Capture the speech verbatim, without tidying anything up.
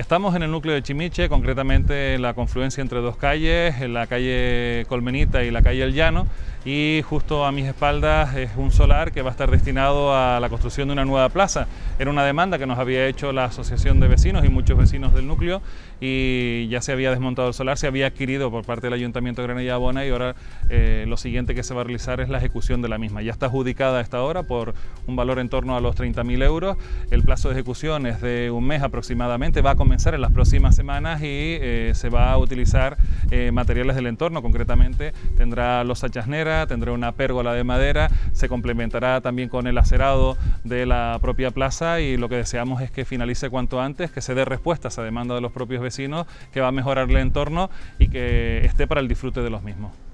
Estamos en el núcleo de Chimiche, concretamente en la confluencia entre dos calles, en la calle Colmenita y la calle El Llano, y justo a mis espaldas es un solar que va a estar destinado a la construcción de una nueva plaza. Era una demanda que nos había hecho la Asociación de Vecinos y muchos vecinos del núcleo, y ya se había desmontado el solar, se había adquirido por parte del Ayuntamiento de Granilla Abona, y ahora eh, lo siguiente que se va a realizar es la ejecución de la misma. Ya está adjudicada a esta hora por un valor en torno a los treinta mil euros, el plazo de ejecución es de un mes aproximadamente, va a comenzar en las próximas semanas y eh, se va a utilizar eh, materiales del entorno. Concretamente tendrá losa chasnera, tendrá una pérgola de madera, se complementará también con el acerado de la propia plaza, y lo que deseamos es que finalice cuanto antes, que se dé respuesta a esa demanda de los propios vecinos, que va a mejorar el entorno y que esté para el disfrute de los mismos.